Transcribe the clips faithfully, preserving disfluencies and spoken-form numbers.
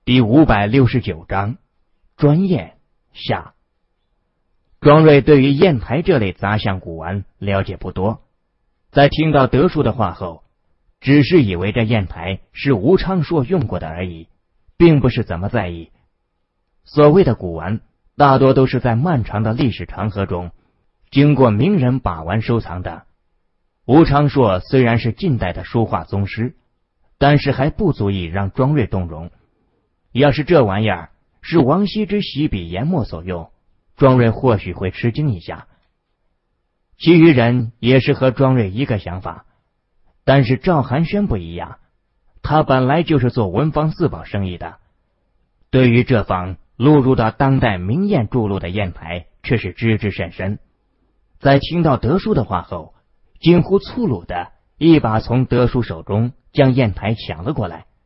第五百六十九章专砚下。庄瑞对于砚台这类杂项古玩了解不多，在听到德叔的话后，只是以为这砚台是吴昌硕用过的而已，并不是怎么在意。所谓的古玩大多都是在漫长的历史长河中经过名人把玩收藏的。吴昌硕虽然是近代的书画宗师，但是还不足以让庄瑞动容。要是这玩意儿是王羲之洗笔研墨所用，庄瑞或许会吃惊一下。其余人也是和庄瑞一个想法，但是赵寒轩不一样，他本来就是做文房四宝生意的，对于这方录入到当代名砚著录的砚台却是知之甚深。在听到德叔的话后，近乎粗鲁的一把从德叔手中将砚台抢了过来。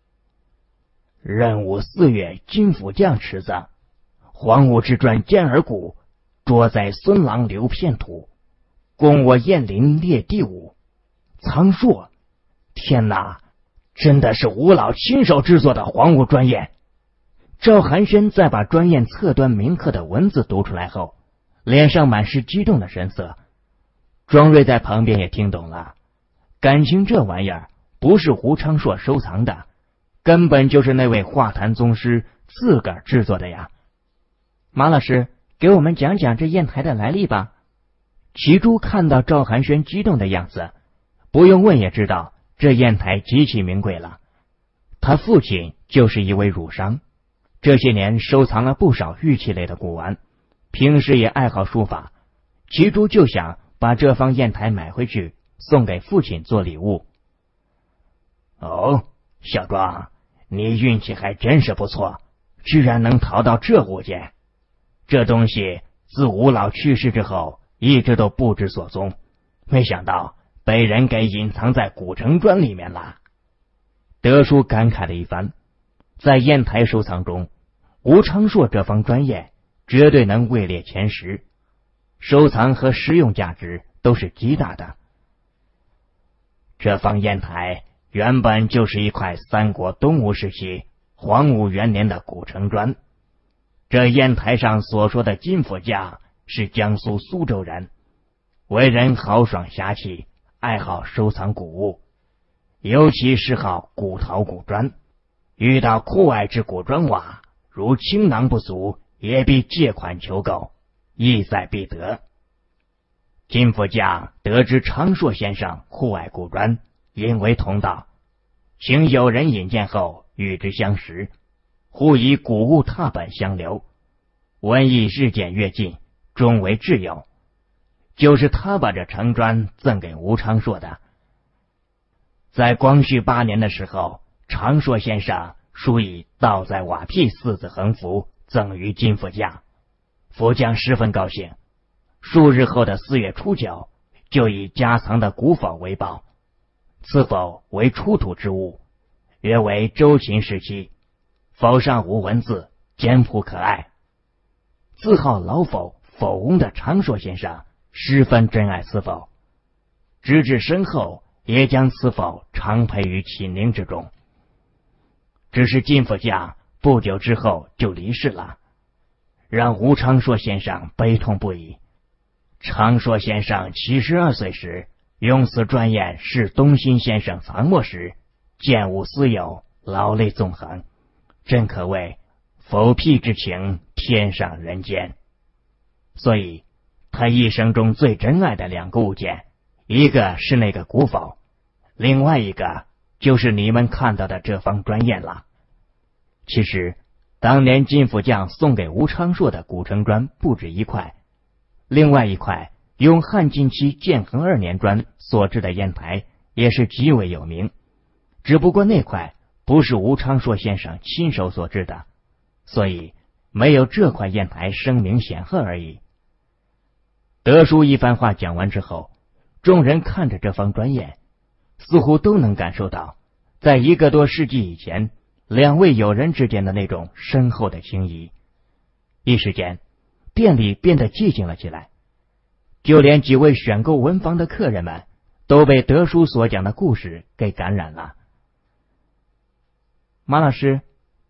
任吾四月金斧匠池子，黄武之传尖耳骨，着在孙郎留片土，供我燕林列第五。苍硕，天哪，真的是吴老亲手制作的黄武专砚。 赵寒轩在把专砚侧端铭刻的文字读出来后，脸上满是激动的神色。庄瑞在旁边也听懂了，感情这玩意儿不是吴昌硕收藏的，根本就是那位画坛宗师自个儿制作的呀。马老师，给我们讲讲这砚台的来历吧。齐珠看到赵寒轩激动的样子，不用问也知道这砚台极其名贵了。他父亲就是一位儒商，这些年收藏了不少玉器类的古玩，平时也爱好书法。齐珠就想把这方砚台买回去送给父亲做礼物。 哦，小庄，你运气还真是不错，居然能淘到这物件。这东西自吴老去世之后一直都不知所踪，没想到被人给隐藏在古城砖里面了。 德叔感慨了一番，在砚台收藏中，吴昌硕这方专砚绝对能位列前十，收藏和实用价值都是极大的。 这方砚台原本就是一块三国东吴时期黄武元年的古城砖。这砚台上所说的金斧匠是江苏苏州人，为人豪爽侠气，爱好收藏古物，尤其嗜好古陶古砖，遇到酷爱之古砖瓦，如倾囊不足，也必借款求购，意在必得。金斧匠得知昌硕先生酷爱古砖，因为同道，请友人引荐后与之相识，互以古物拓本相留，文艺日渐跃进，终为挚友。就是他把这城砖赠给吴昌硕的。在光绪八年的时候，昌硕先生书以倒在瓦坯四字横幅赠于金斧匠，斧匠十分高兴。数日后的四月初九，就以家藏的古否为报。此否为出土之物，约为周秦时期，否上无文字，简朴可爱。自号老否否翁的昌硕先生十分珍爱此否，直至身后也将此否常陪于寝陵之中。只是金斧匠不久之后就离世了，让吴昌硕先生悲痛不已。昌硕先生七十二岁时，用此专砚是东新先生藏墨时，见吾私有，老泪纵横，真可谓否癖之情，天上人间。所以他一生中最珍爱的两个物件，一个是那个古否，另外一个就是你们看到的这方专砚了。其实当年金斧匠送给吴昌硕的古城砖不止一块，另外一块用汉晋期建恒二年砖所制的砚台也是极为有名，只不过那块不是吴昌硕先生亲手所制的，所以没有这块砚台声名显赫而已。德叔一番话讲完之后，众人看着这方专砚，似乎都能感受到在一个多世纪以前两位友人之间的那种深厚的情谊。一时间店里变得寂静了起来，就连几位选购文房的客人们都被德叔所讲的故事给感染了。马老师，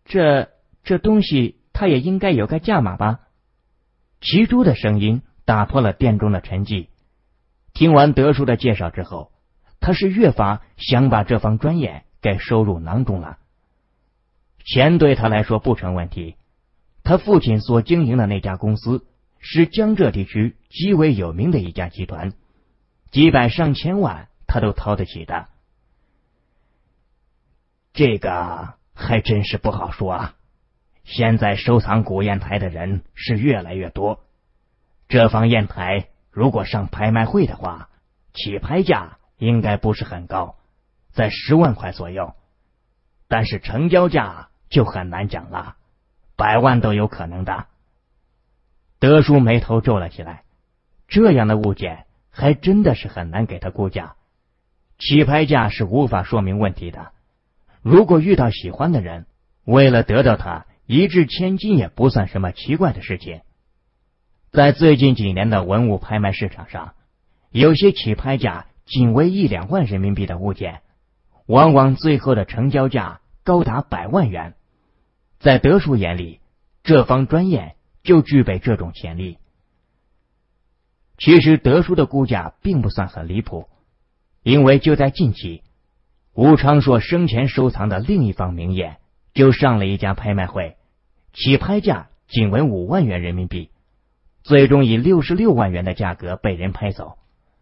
这这东西它也应该有个价码吧？齐珠的声音打破了店中的沉寂。听完德叔的介绍之后，他是越发想把这方专业给收入囊中了。钱对他来说不成问题，他父亲所经营的那家公司是江浙地区极为有名的一家集团，几百上千万他都掏得起的。 这个还真是不好说啊，现在收藏古砚台的人是越来越多，这方砚台如果上拍卖会的话，起拍价应该不是很高，在十万块左右，但是成交价就很难讲了，百万都有可能的。 德叔眉头皱了起来，这样的物件还真的是很难给他估价，起拍价是无法说明问题的。如果遇到喜欢的人，为了得到他，一掷千金也不算什么奇怪的事情。在最近几年的文物拍卖市场上，有些起拍价仅为一两万人民币的物件，往往最后的成交价高达百万元。在德叔眼里，这方专业就具备这种潜力。其实德叔的估价并不算很离谱，因为就在近期，吴昌硕生前收藏的另一方名砚就上了一家拍卖会，起拍价仅为五万元人民币，最终以六十六万元的价格被人拍走。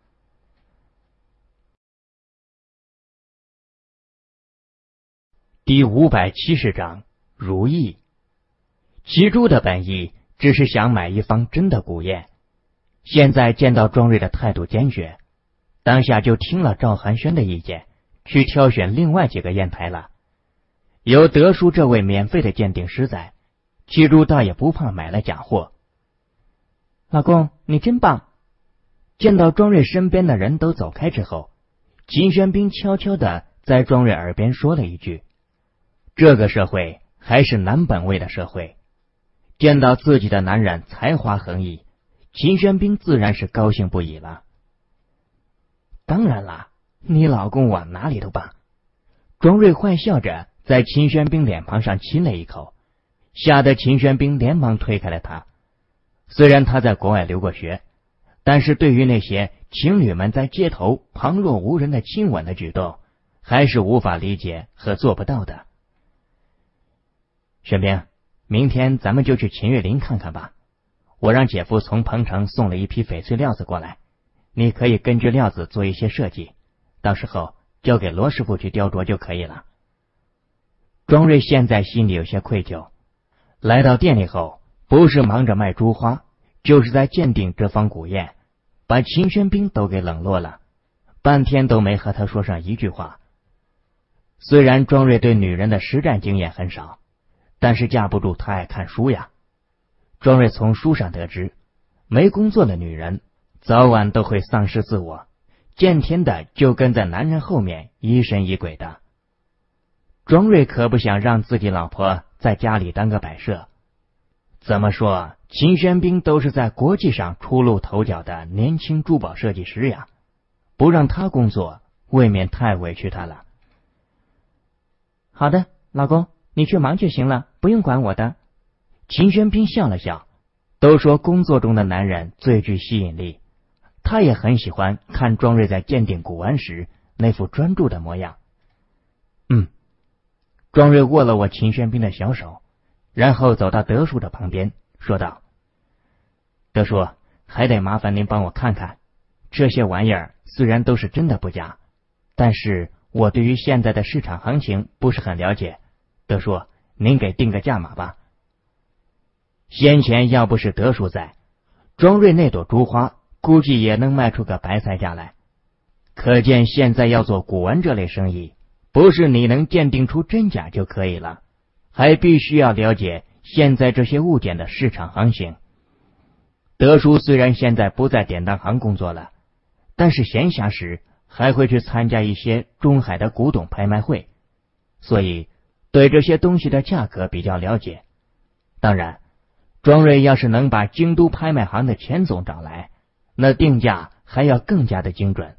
第五百七十章如意。齐珠的本意只是想买一方真的古砚，现在见到庄瑞的态度坚决，当下就听了赵寒轩的意见，去挑选另外几个砚台了。有德叔这位免费的鉴定师在，齐珠倒也不怕买了假货。老公，你真棒！见到庄瑞身边的人都走开之后，秦玄彬悄悄地在庄瑞耳边说了一句：这个社会还是男本位的社会。见到自己的男人才华横溢，秦玄彬自然是高兴不已了。当然啦，你老公我哪里都棒。庄瑞坏笑着在秦玄彬脸庞上亲了一口，吓得秦玄彬连忙推开了他。虽然他在国外留过学，但是对于那些情侣们在街头旁若无人的亲吻的举动，还是无法理解和做不到的。玄彬，明天咱们就去秦岳林看看吧。我让姐夫从彭城送了一批翡翠料子过来，你可以根据料子做一些设计，到时候交给罗师傅去雕琢就可以了。庄瑞现在心里有些愧疚，来到店里后，不是忙着卖珠花，就是在鉴定这方古砚，把秦玄彬都给冷落了，半天都没和他说上一句话。虽然庄瑞对女人的实战经验很少，但是架不住他爱看书呀。庄瑞从书上得知，没工作的女人早晚都会丧失自我，见天的就跟在男人后面疑神疑鬼的。庄瑞可不想让自己老婆在家里当个摆设。怎么说，秦玄彬都是在国际上出露头角的年轻珠宝设计师呀，不让他工作，未免太委屈他了。好的，老公，你去忙就行了，不用管我的。秦玄彬笑了笑，都说工作中的男人最具吸引力，他也很喜欢看庄瑞在鉴定古玩时那副专注的模样。嗯。庄瑞握了握秦玄彬的小手，然后走到德叔的旁边，说道：德叔，还得麻烦您帮我看看，这些玩意儿虽然都是真的不假，但是我对于现在的市场行情不是很了解，德叔，您给定个价码吧。先前要不是德叔在，庄瑞那朵珠花估计也能卖出个白菜价来。可见现在要做古玩这类生意，不是你能鉴定出真假就可以了，还必须要了解现在这些物件的市场行情。德叔虽然现在不在典当行工作了，但是闲暇时还会去参加一些中海的古董拍卖会，所以对这些东西的价格比较了解。当然，庄瑞要是能把京都拍卖行的钱总找来，那定价还要更加的精准。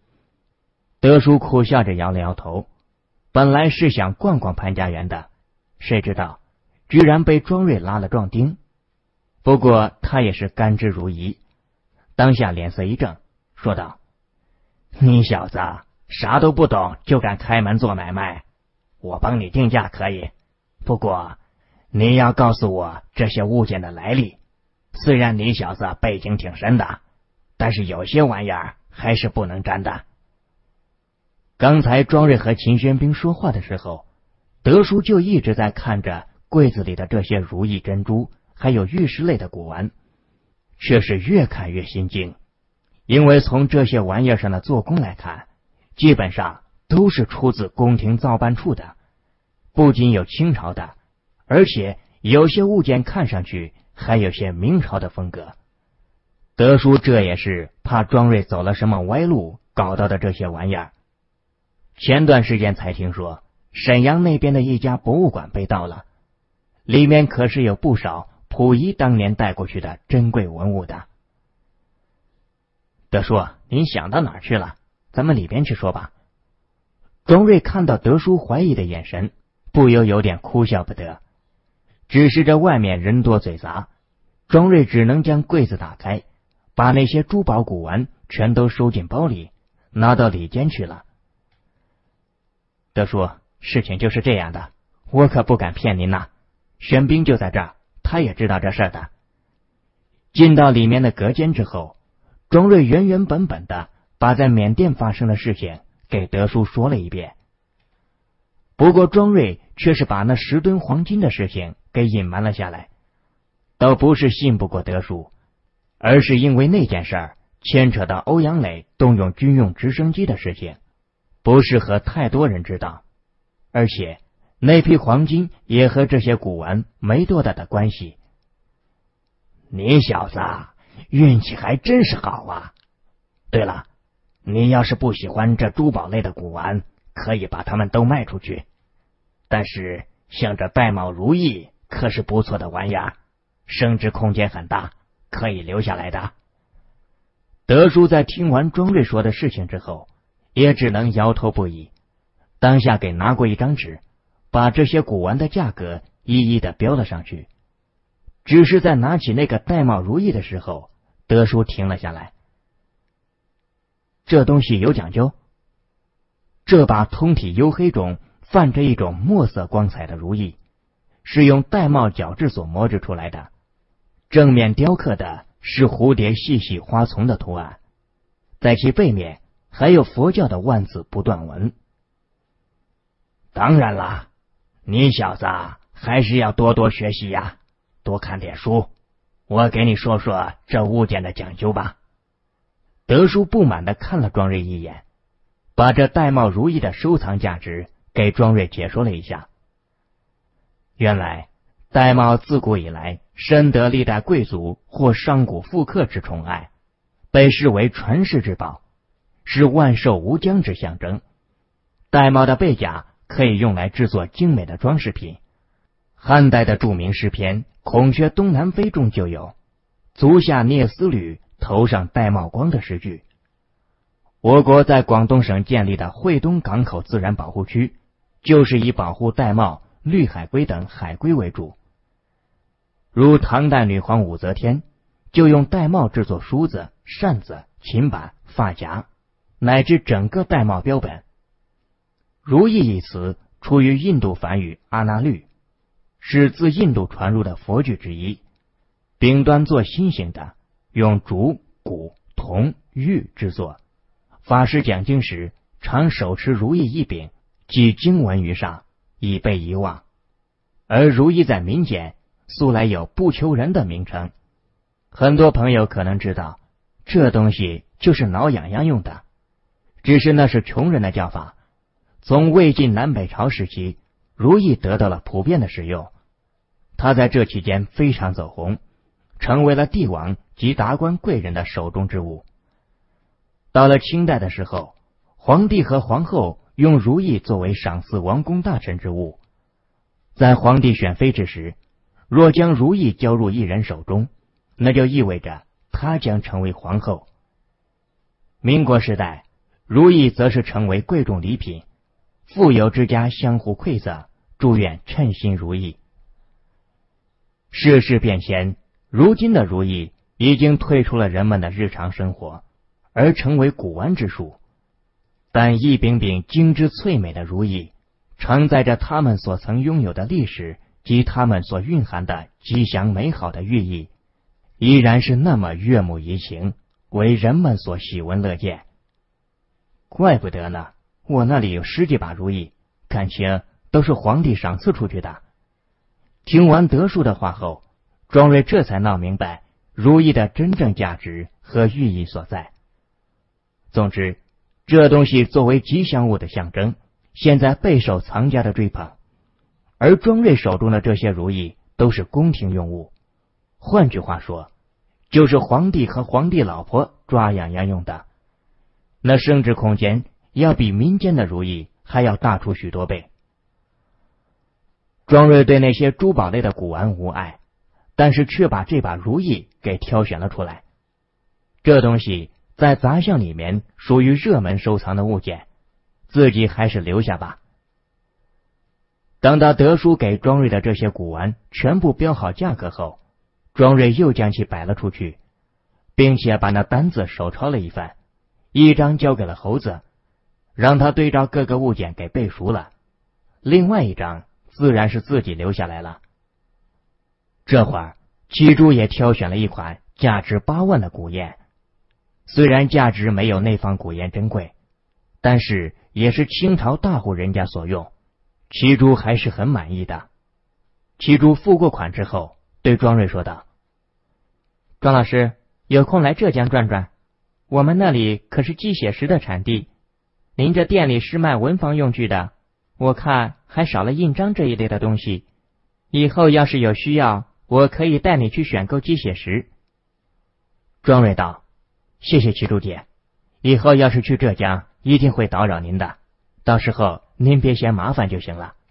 德叔苦笑着摇了摇头，本来是想逛逛潘家园的， 谁知道居然被庄瑞拉了壮丁。不过他也是甘之如饴，当下脸色一正，说道：你小子啥都不懂就敢开门做买卖，我帮你定价可以，不过你要告诉我这些物件的来历。虽然你小子背景挺深的，但是有些玩意儿还是不能沾的。刚才庄瑞和秦玄冰说话的时候，德叔就一直在看着柜子里的这些如意珍珠还有玉石类的古玩，却是越看越心惊。因为从这些玩意儿上的做工来看，基本上都是出自宫廷造办处的，不仅有清朝的，而且有些物件看上去还有些明朝的风格。德叔这也是怕庄瑞走了什么歪路搞到的这些玩意儿。前段时间才听说沈阳那边的一家博物馆被盗了，里面可是有不少溥仪当年带过去的珍贵文物的。德叔，您想到哪儿去了？咱们里边去说吧。庄瑞看到德叔怀疑的眼神，不由有点哭笑不得。只是这外面人多嘴杂，庄瑞只能将柜子打开，把那些珠宝古玩全都收进包里，拿到里间去了。德叔，事情就是这样的，我可不敢骗您呐。玄冰就在这儿，他也知道这事儿的。进到里面的隔间之后，庄瑞原原本本的把在缅甸发生的事情给德叔说了一遍。不过庄瑞却是把那十吨黄金的事情给隐瞒了下来，倒不是信不过德叔，而是因为那件事儿牵扯到欧阳磊动用军用直升机的事情，不适合太多人知道，而且那批黄金也和这些古玩没多大的关系。你小子运气还真是好啊！对了，你要是不喜欢这珠宝类的古玩，可以把它们都卖出去。但是像这玳瑁如意可是不错的玩意儿，升值空间很大，可以留下来的。德叔在听完庄瑞说的事情之后，也只能摇头不已，当下给拿过一张纸，把这些古玩的价格一一的标了上去。只是在拿起那个玳瑁如意的时候，德叔停了下来。这东西有讲究，这把通体黝黑中泛着一种墨色光彩的如意，是用玳瑁角质所磨制出来的，正面雕刻的是蝴蝶细细花丛的图案，在其背面还有佛教的万字不断文。当然啦，你小子还是要多多学习呀，多看点书。我给你说说这物件的讲究吧。德叔不满地看了庄瑞一眼，把这玳瑁如意的收藏价值给庄瑞解说了一下。原来玳瑁自古以来深得历代贵族或商贾富客之宠爱，被视为传世之宝，是万寿无疆之象征。玳瑁的背甲可以用来制作精美的装饰品。汉代的著名诗篇《孔雀东南飞》中就有足下聂丝履，头上玳瑁光的诗句。我国在广东省建立的惠东港口自然保护区，就是以保护玳瑁、绿海龟等海龟为主。如唐代女皇武则天就用玳瑁制作梳子、扇子、琴板、发夹，乃至整个玳瑁标本。如意一词出于印度梵语阿那律，是自印度传入的佛具之一，柄端做心形的，用竹、骨、铜、玉制作。法师讲经时常手持如意一柄，记经文于上，以备遗忘。而如意在民间素来有不求人的名称，很多朋友可能知道，这东西就是挠痒痒用的，只是那是穷人的叫法。从魏晋南北朝时期，如意得到了普遍的使用，它在这期间非常走红，成为了帝王及达官贵人的手中之物。到了清代的时候，皇帝和皇后用如意作为赏赐王公大臣之物。在皇帝选妃之时，若将如意交入一人手中，那就意味着他将成为皇后。民国时代，如意则是成为贵重礼品，富有之家相互馈赠， 祝愿称心如意。世事变迁，如今的如意已经退出了人们的日常生活，而成为古玩之术。但一柄柄精致翠美的如意，承载着他们所曾拥有的历史及他们所蕴含的吉祥美好的寓意，依然是那么悦目怡情，为人们所喜闻乐见。怪不得呢，我那里有十几把如意，感情都是皇帝赏赐出去的。听完德叔的话后，庄瑞这才闹明白如意的真正价值和寓意所在。总之，这东西作为吉祥物的象征，现在备受藏家的追捧，而庄瑞手中的这些如意都是宫廷用物，换句话说，就是皇帝和皇帝老婆抓痒痒用的，那升值空间要比民间的如意还要大出许多倍。庄瑞对那些珠宝类的古玩无爱，但是却把这把如意给挑选了出来。这东西在杂项里面属于热门收藏的物件，自己还是留下吧。等到德叔给庄瑞的这些古玩全部标好价格后，庄瑞又将其摆了出去，并且把那单子手抄了一番，一张交给了猴子，让他对照各个物件给背熟了，另外一张自然是自己留下来了。这会儿七珠也挑选了一款价值八万的古砚，虽然价值没有内方古砚珍贵，但是也是清朝大户人家所用，七珠还是很满意的。七珠付过款之后，对庄瑞说道：庄老师，有空来浙江转转，我们那里可是鸡血石的产地，您这店里是卖文房用具的，我看还少了印章这一类的东西，以后要是有需要，我可以带你去选购鸡血石。庄瑞道：谢谢七珠姐，以后要是去浙江一定会打扰您的，到时候您别嫌麻烦就行了。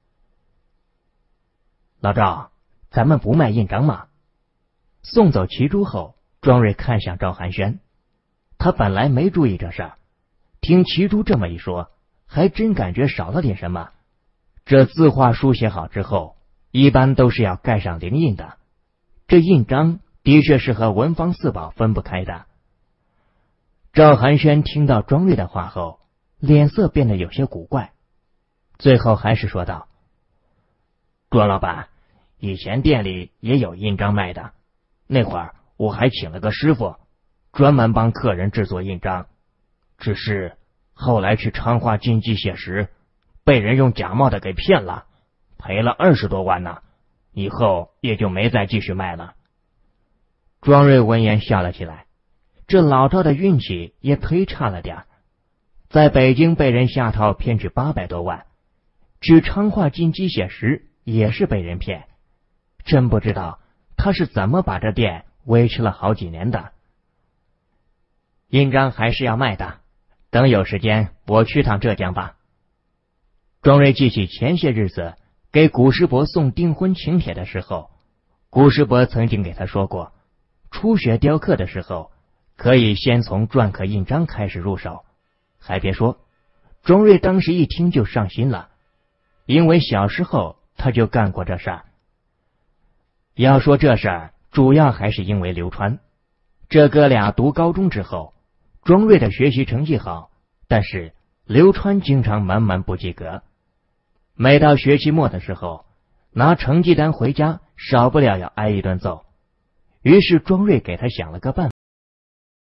老赵，咱们不卖印章吗？送走齐珠后，庄瑞看向赵寒轩，他本来没注意这事儿，听齐珠这么一说，还真感觉少了点什么。这字画书写好之后，一般都是要盖上灵印的，这印章的确是和文房四宝分不开的。赵寒轩听到庄瑞的话后，脸色变得有些古怪，最后还是说道：庄老板，以前店里也有印章卖的，那会儿我还请了个师傅，专门帮客人制作印章，只是后来去昌化进鸡血石，被人用假冒的给骗了，赔了二十多万呢，以后也就没再继续卖了。庄瑞闻言笑了起来，这老赵的运气也忒差了点，在北京被人下套骗去八百多万，去昌化进鸡血石也是被人骗，真不知道他是怎么把这店维持了好几年的。印章还是要卖的，等有时间我去趟浙江吧。庄瑞记起前些日子给古师伯送订婚请帖的时候，古师伯曾经给他说过，初学雕刻的时候可以先从篆刻印章开始入手。还别说，庄瑞当时一听就上心了，因为小时候他就干过这事儿。要说这事儿主要还是因为刘川，这哥俩读高中之后，庄瑞的学习成绩好，但是刘川经常满满不及格，每到学期末的时候，拿成绩单回家少不了要挨一顿揍。于是庄瑞给他想了个办法，